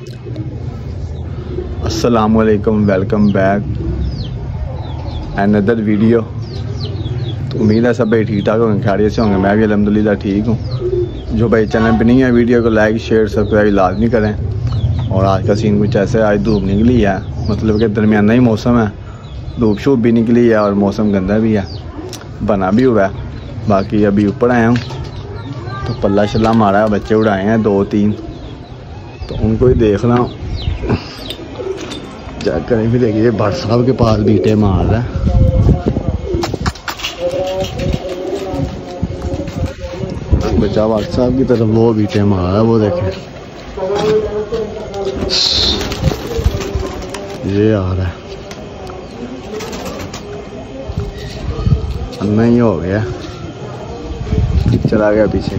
अस्सलाम वालेकुम, welcome back another video. तो उम्मीद है सब भाई ठीक ठाक होंगे, खैरियत से होंगे। मैं भी अल्हम्दुलिल्लाह ठीक हूँ। जो भाई चैनल पे नहीं है, वीडियो को लाइक शेयर सब्सक्राइब लाजमी करें। और आज का सीन कुछ ऐसे, आज धूप निकली है, मतलब कि दरमियाना ही मौसम है, धूप शूप भी निकली है और मौसम गंदा भी है, बना भी हुआ है। बाकी अभी ऊपर आया हूँ तो पल्ला शल्ला मारा है, बच्चे उड़ाए हैं 2-3, तो उनको ही देख रहा हूँ। चेक करें फिर, देखिए भट्ट साहब के पास बीटे मार रहा है। बच्चा भट्ट साहब की तरफ वो बीटे मार रहा है, वो देखें ये आ रहा है, नहीं हो गया, चला गया पीछे।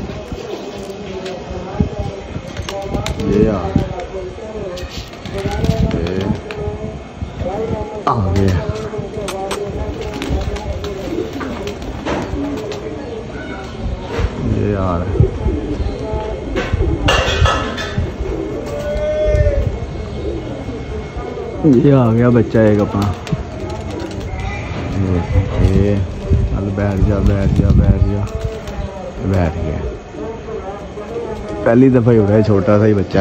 ये आ गया, ये आ रहा है। ये आ गया बच्चा एक अपना। ये चल बैठ जा बैठ जा बैठ जा, बैठ गया। पहली दफ़ा ही उड़ा है, छोटा सा ही बच्चा।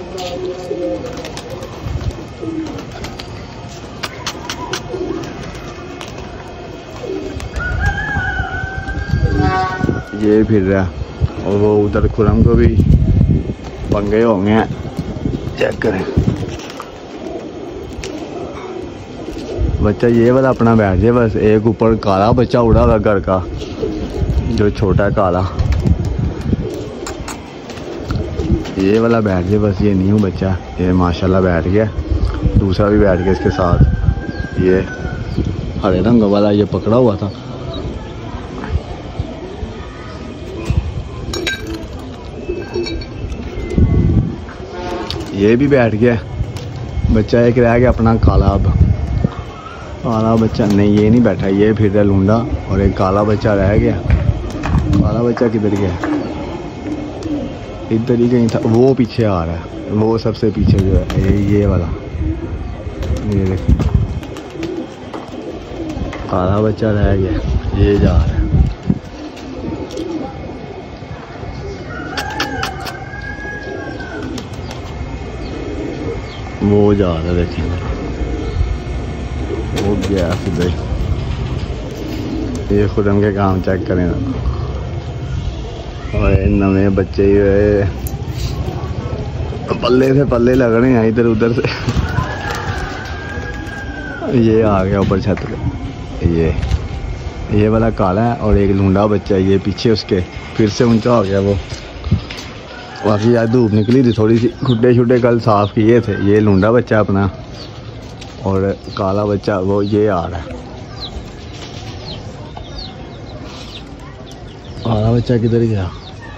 ये फिर रहा और वो उधर खुरम को भी पंगे होंगे, चेक करें। बच्चा ये वाला अपना बैठ जाए बस। एक ऊपर काला बच्चा उड़ा हुआ घर का, जो छोटा काला, ये वाला बैठ जाए बस। ये न्यू बच्चा, ये माशाल्लाह बैठ गया। दूसरा भी बैठ गया इसके साथ। ये हरे रंग वाला ये पकड़ा हुआ था। ये भी बैठ गया बच्चा। एक रह गया अपना काला। अब काला बच्चा नहीं, ये नहीं बैठा, ये फिर रहा लूंडा। और एक काला बच्चा रह गया। काला बच्चा किधर गया? इधर ही कहीं था, वो पीछे आ रहा है, वो सबसे पीछे जो है ये वाला। ये देखिए काला बच्चा रह गया, ये जा रहा है। वो जा रहा है, देखिए वो गया सीधे। ये खुदम के काम चेक करें ना। और नवे बच्चे पल्ले से पल्ले लग रहे हैं इधर उधर से। ये आ गया ऊपर छत पे। ये वाला काला है और एक लूंडा बच्चा है, ये पीछे उसके फिर से ऊंचा हो गया वो। बाकी आज धूप निकली थी थोड़ी सी, खुड्डे शुड्डे कल साफ़ किए थे। ये लूंडा बच्चा अपना और काला बच्चा वो ये आ रहा है। काला बच्चा किधर गया?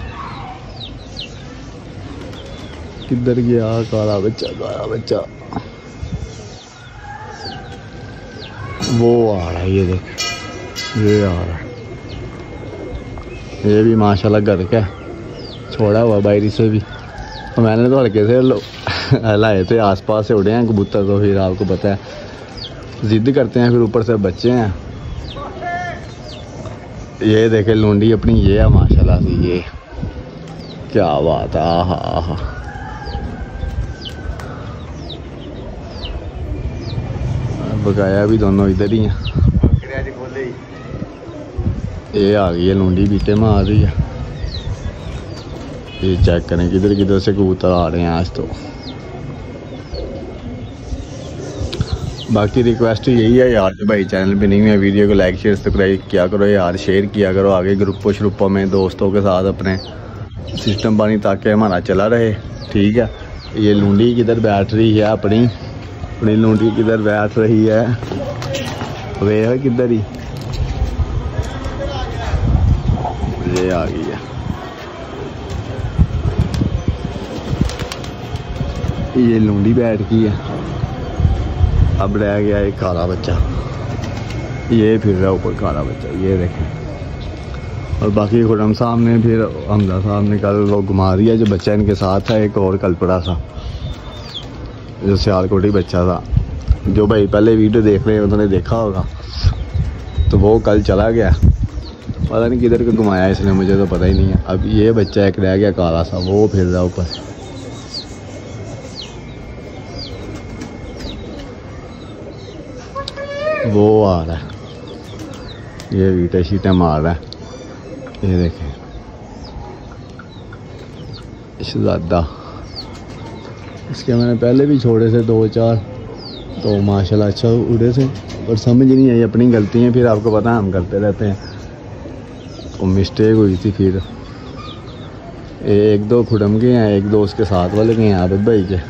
किधर गया काला बच्चा? काला बच्चा वो आ रहा है, ये देख, ये आ रहा है। ये भी माशाल्लाह घर का छोड़ा हुआ बाहरी से भी। मैंने तो हल्के से लाए थे, आसपास से उड़े हैं कबूतर। तो फिर आपको पता है जिद करते हैं, फिर ऊपर से बच्चे हैं। ये देखे लूंडी अपनी, ये है माशाल्लाह से। ये क्या बात है, आहा आहा। बकाया भी दोनों इधर ही हैं। ये आ गई है लूंडी, बीटे मार रही है। ये चेक करें किधर किधर से कबूतर आ रहे हैं आज तो। बाकी रिक्वेस्ट यही है यार, भाई चैनल पे नहीं है, वीडियो को लाइक शेयर सब्सक्राइब किया करो यार, शेयर किया करो आगे ग्रुपों श्रुपों में दोस्तों के साथ अपने सिस्टम पानी, ताकि हमारा चला रहे। ठीक है। ये लूंडी किधर बैठ रही है, अपनी लूंडी किधर बैठ रही है, वे है किधर ही। ये आ गई है, ये लूंडी बैठ गई है। अब रह गया एक काला बच्चा, ये फिर रहा ऊपर काला बच्चा, ये देखें। और बाकी खुरम साहब ने, फिर हमजा साहब ने कल वो घुमा दिया जो बच्चा इनके साथ है, एक और कल पड़ा था। जो सियालकोटी बच्चा था, जो भाई पहले वीडियो देख रहे हैं उन्होंने देखा होगा। तो वो कल चला गया, पता नहीं किधर को घुमाया इसने, मुझे तो पता ही नहीं है। अब ये बच्चा एक रह गया काला सा, वो फिर रहा ऊपर। वो आ रहा है, ये वीटे शीटे मार रहा है, ये देखें शहजादा। इसके मैंने पहले भी छोड़े थे 2-4, तो माशाल्लाह अच्छा उड़े थे, पर समझ नहीं आई, अपनी गलती है। फिर आपको पता है हम करते रहते हैं, तो मिस्टेक हुई थी। फिर 1-2 खुडम के हैं, 1-2 उसके साथ वाले के हैं आबिद भाई के,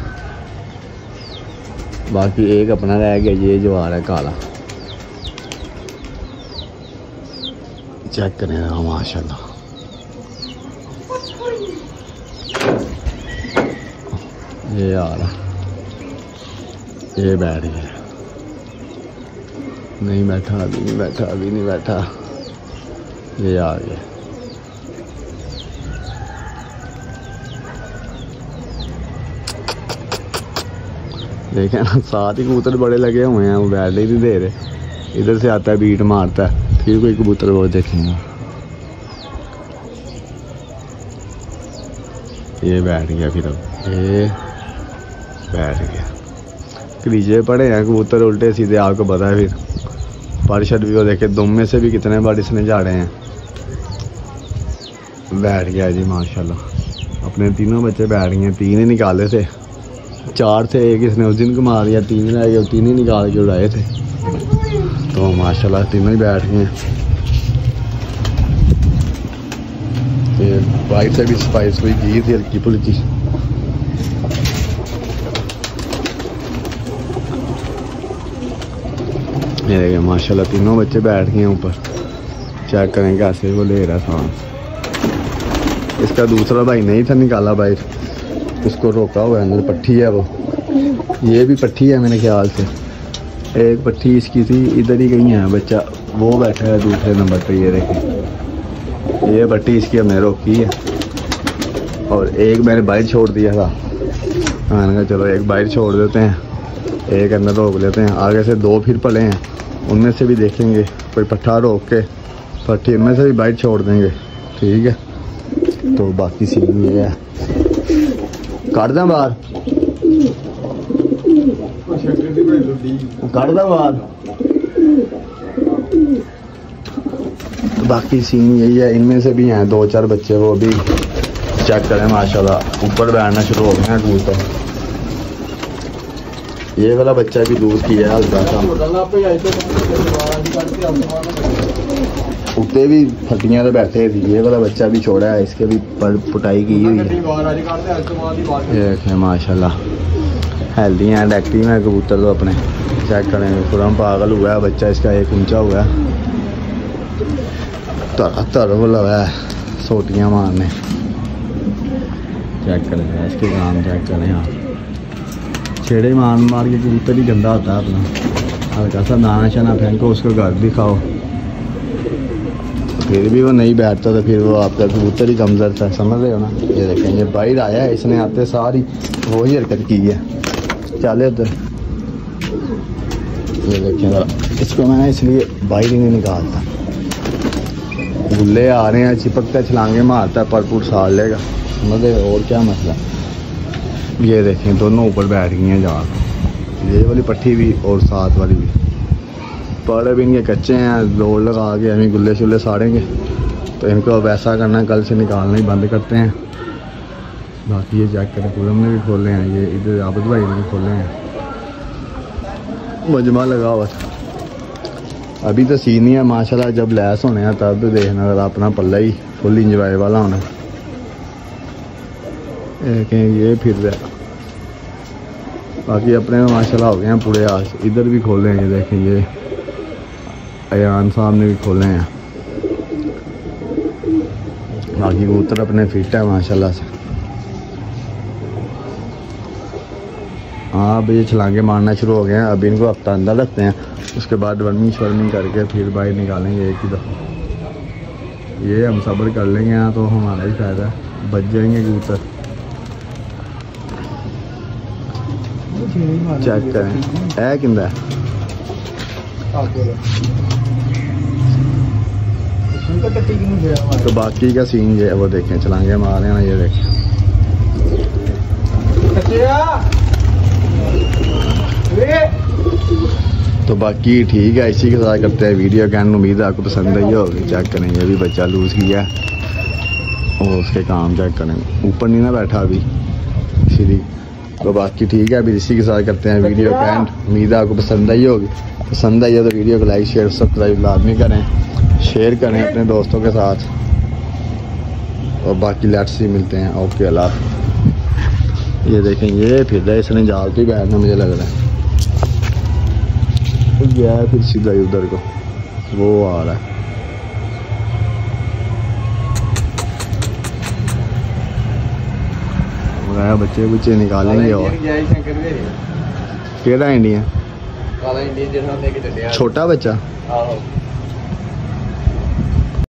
बाकी एक अपना रह गया, ये जो आ रहा है काला। चेक करें माशाल्लाह, ये आ रहा, ये बैठ गया, नहीं बैठा, अभी नहीं बैठा, अभी नहीं बैठा, ये आ गया। देखें ना, साथ ही कबूतर बड़े लगे हुए हैं, वो बैठ ही नहीं दे रहे। इधर से आता है, बीट मारता है, फिर कोई कबूतर वो देखेंगे। ये बैठ गया, फिर अब ये बैठ गया। कलीजे पड़े हैं कबूतर उल्टे सीधे, आपको पता है। फिर पारिशद भी वो देखे, दुम में से भी कितने बार इसने झाड़े हैं। बैठ गया जी माशाल्लाह, अपने तीनों बच्चे बैठ गए। 3 ही निकाले थे, 4 थे, एक इसने उस दिन को मार दिया, 3 रह गए, 3 ही निकाल के उड़ाए थे। तो माशाल्लाह तीनों ही बैठ गए। बाइक से भी स्पाइस हुई की थी हल्की फुल्की। ये देखिए माशाल्लाह तीनों बच्चे बैठ गए ऊपर। चेक करें कैसे वो ले रहा सांस। इसका दूसरा भाई नहीं था निकाला बाइक, उसको रोका हुआ है, अंदर पट्टी है वो, ये भी पट्टी है मेरे ख्याल से। एक पट्टी इसकी थी, इधर ही कहीं है बच्चा, वो बैठा है दूसरे नंबर पे। ये देखें, ये पट्टी इसकी हमने रोकी है, और एक मैंने बाइक छोड़ दिया था। मैंने कहा चलो एक बाइक छोड़ देते हैं, एक अंदर रोक लेते हैं। आगे से 2 फिर पड़े हैं, उनमें से भी देखेंगे कोई पट्टा रोक के पट्टी, उनमें से भी बाइक छोड़ देंगे, ठीक है। तो बाकी सीन ये है, काट दें बाहर, काट दें बाहर। बाकी सीन यही है, इनमें से भी हैं 2-4 बच्चे, वो भी चेक करें माशाल्लाह ऊपर बैठना शुरू हो गए हैं कबूतर। ये वाला बच्चा भी दूध की है हल्का सा, उत्ते भी फटियां तो बैठे थी। ये वाला बच्चा भी छोड़ा है, इसके भी पुटाई की हुई है। माशाल्लाह हेल्दी हैं, एक्टिव हैं कबूतर तो अपने। चेक करें पूरा पागल हुआ है बच्चा इसका, एक ऊंचा हुआ है, तर वो लगा है सोटियाँ मारने। चेक करें इसके काम, चेक करें आप, छेड़े मार के कबूतर ही गंदा होता है अपना। हल्का सा दाना शाना फेंको, उसको घर दिखाओ, फिर भी वो नहीं बैठता, तो फिर वो आपका कबूतर ही कमज़ोर था, समझ रहे हो ना। ये देखें, ये बाहर आया है, इसने आते सारी वही हरकत की है। चले उधर, ये देखें, इसको मैं इसलिए बाहर ही नहीं निकालता। गुल्ले आ रहे हैं, चिपकता छलांगे मारता है, परपुर साल लेगा, समझ रहे हो। और क्या मसला। ये देखें दोनों ऊपर बैठ गई हैं जहाँ, ये वाली पट्टी भी और साथ वाली भी। पड़े भी इनके कच्चे हैं, दौड़ लगा के हमें गुल्ले शुल्ले साड़ेंगे, तो इनको वैसा करना है, कल से निकालना ही बंद करते हैं। बाकी ये चेक करें, पूरम ने भी खोले हैं, ये इधर आबिद भाई ने भी खोले हैं, मजमा लगा हुआ था। अभी तो सीन ही है माशाल्लाह, जब लैस होने हैं तब देखना, अगर अपना पल्ला ही फुल इंजॉय वाला होना। ये फिर रहा, बाकी अपने माशाल्लाह हो गए हैं पूरे आज। इधर भी खोले हैं, ये देखें, ये अयान साहब ने भी खोले हैं। बाकी कबूतर अपने फिट है माशाल्लाह से। हाँ अब ये छलांगे मारना शुरू हो गए हैं। अभी इनको हफ्ता अंदर रखते हैं, उसके बाद वर्मिंग शर्मिंग करके फिर बाहर निकालेंगे एक ही दफ़ा। ये हम सब्र कर लेंगे यहाँ, तो हमारा ही फ़ायदा है, बच जाएंगे कबूतर। चेक करें है किंदा तो बाकी का सीन जो है वो देखें चलाएंगे हम आ रहे हैं ना ये देखें तो बाकी ठीक है इसी के साथ करते हैं वीडियो कैन उम्मीद है आपको पसंद आई होगी चेक करें ये भी बच्चा लूज किया और उसके काम चेक करें ऊपर नहीं ना बैठा अभी इसीलिए तो बाकी ठीक है अभी इसी के साथ करते हैं वीडियो कैन उम्मीद है आपको पसंद आई होगी पसंद आई है तो वीडियो को लाइक शेयर सब्सक्राइब लाजमी करें शेयर करें अपने दोस्तों के साथ और बाकी लेट्स ही मिलते हैं ओके अल्लाह ये देखें ये फिर रहा है इसने जाल पे बैठना मुझे लग रहा है तो गया है फिर सीधा उधर को वो आ रहा है बच्चे बुच्चे निकालेंगे और केड़ा इंडिया छोटा बच्चा